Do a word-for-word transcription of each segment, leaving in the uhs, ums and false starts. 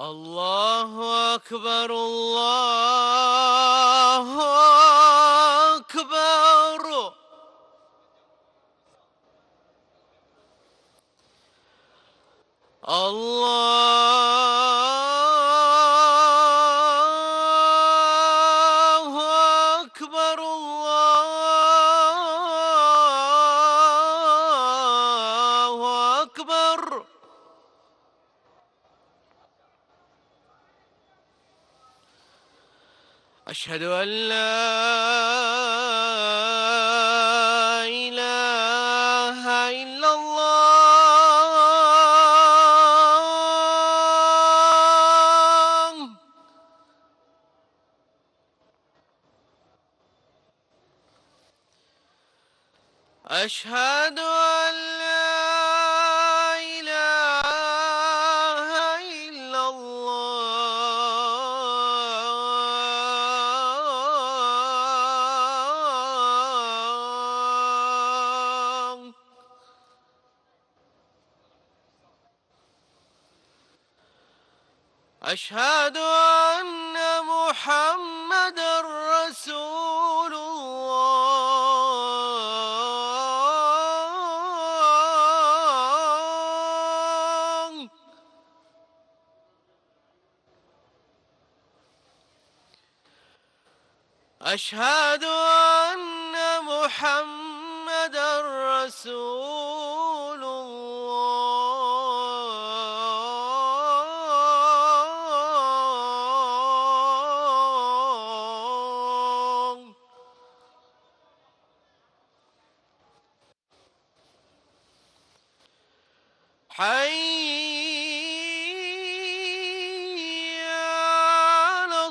الله أكبر الله أكبر. الله أكبر الله أكبر. أشهد أن لا إله إلا الله. أشهد أن لا إله إلا الله. أشهد أن محمدًا رسول الله. أشهد أن محمدًا رسول الله. حي على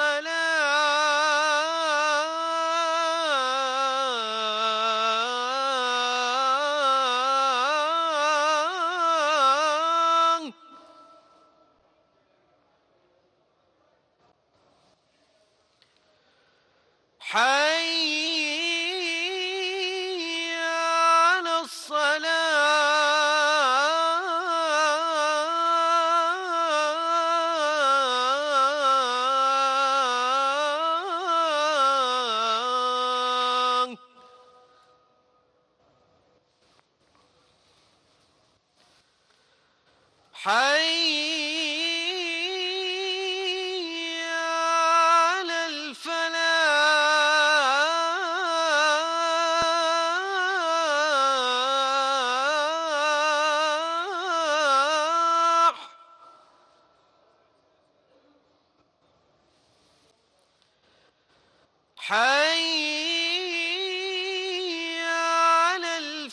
الصلاة. حي على الصلاة. حي على الفلاح. حي على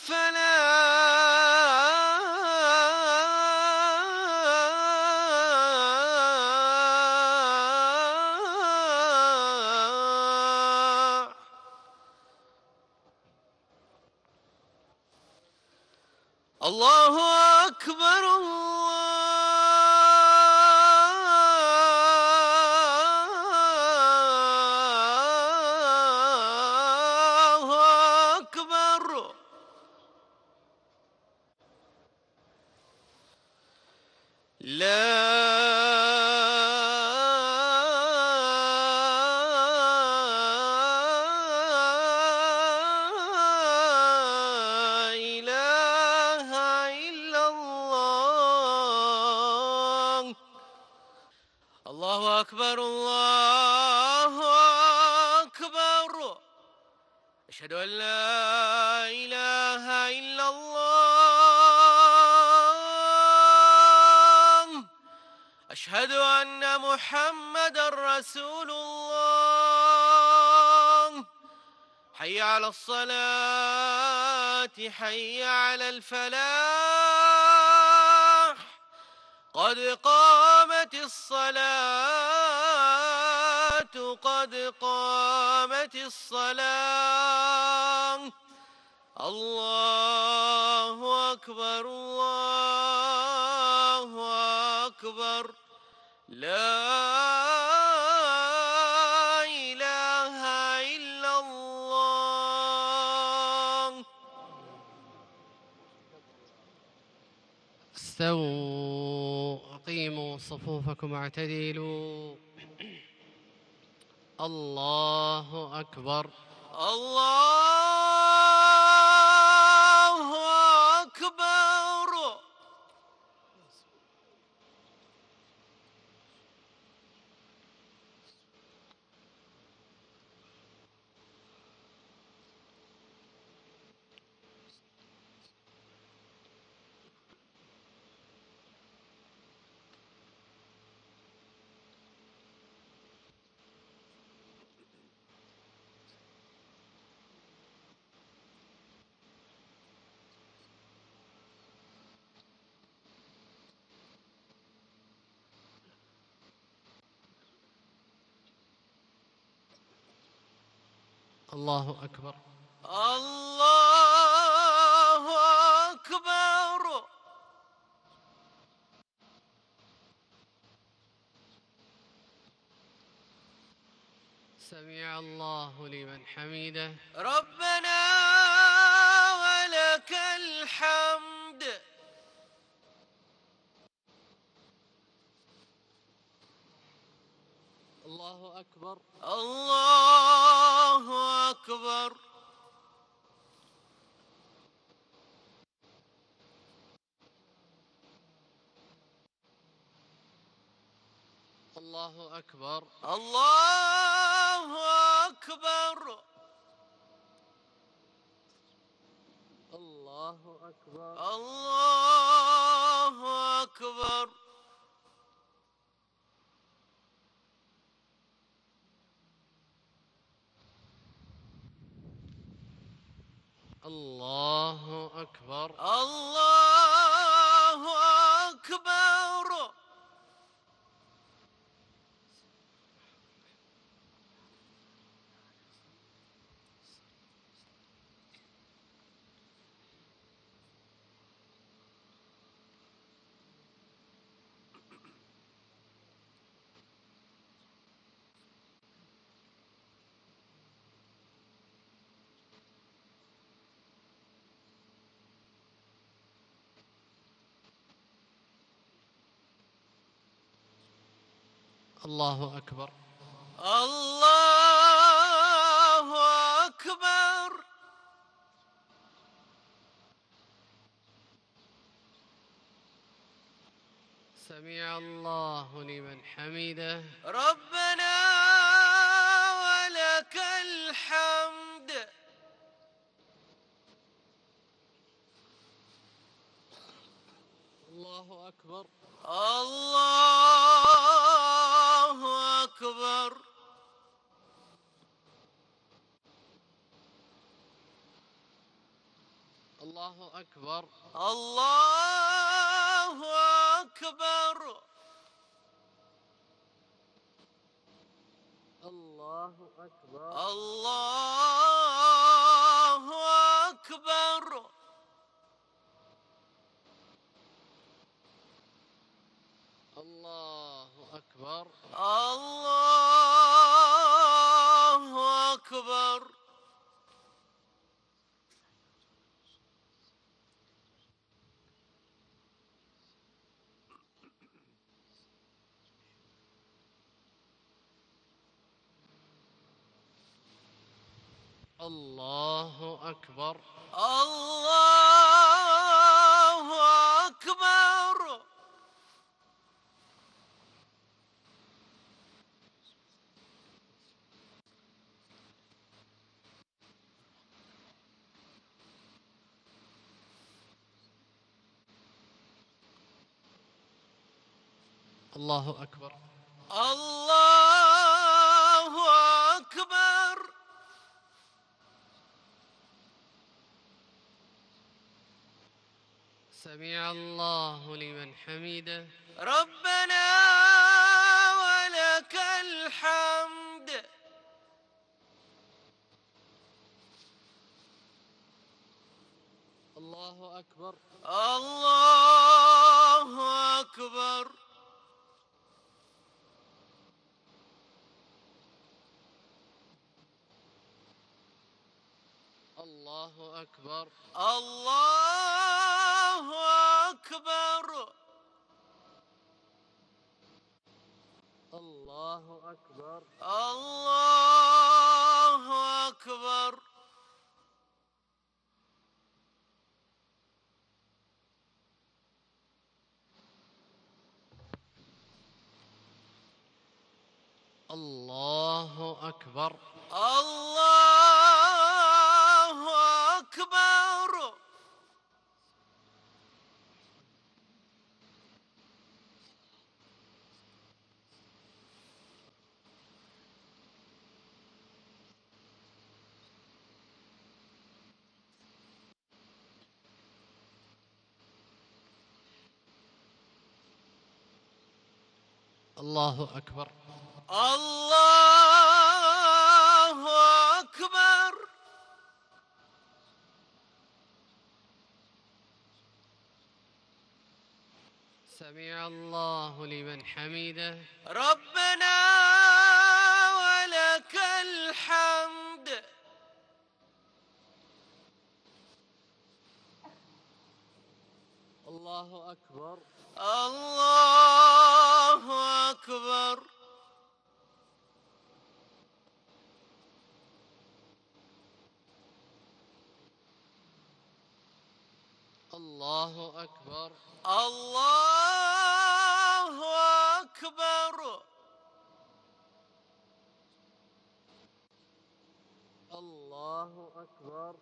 الفلاح. الله أكبر الله أكبر. لا إله إلا الله. الله أكبر الله أكبر. أشهد أن لا إله إلا الله. أشهد أن محمدًا رسول الله. حي على الصلاة حي على الفلاح. قد قامت الصلاة قد قامت الصلاة. الله أكبر الله أكبر. لا إله إلا الله. استووا أقيموا صفوفكم واعتدلوا. الله أكبر. الله أكبر. الله أكبر. الله أكبر. سمع الله لمن حمده. ربنا ولك الحمد. الله أكبر. الله أكبر. الله أكبر. الله أكبر. الله أكبر. الله أكبر. الله أكبر. الله أكبر. الله أكبر. الله أكبر. سمع الله لمن حمده. ربنا ولك الحمد. الله أكبر. الله أكبر. الله أكبر. الله أكبر. الله أكبر. الله أكبر. الله أكبر. الله أكبر. الله أكبر. الله أكبر. الله أكبر. الله أكبر. سمع الله لمن حمده. ربنا ولك الحمد. الله أكبر. الله أكبر. الله أكبر. الله أكبر. الله أكبر. الله أكبر. الله أكبر. الله أكبر. الله أكبر. الله أكبر. سمع الله لمن حمده. ربنا ولك الحمد. الله أكبر. الله أكبر. الله أكبر. الله أكبر. الله أكبر.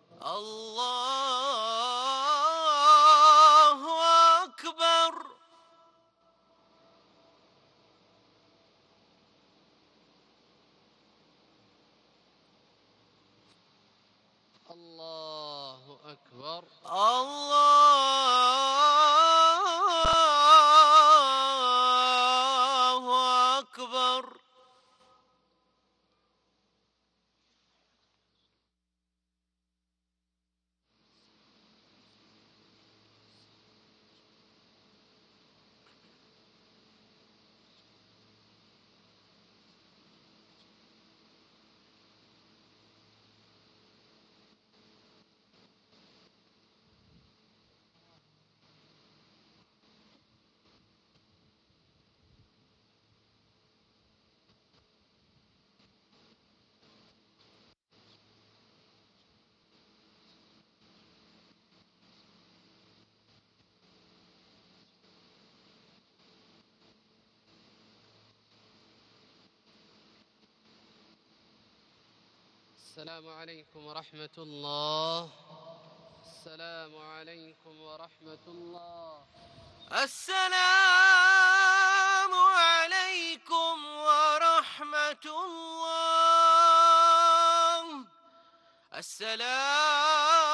الله أكبر. الله أكبر. الله أكبر. السلام عليكم ورحمة الله. السلام عليكم ورحمة الله. السلام عليكم ورحمة الله. السلام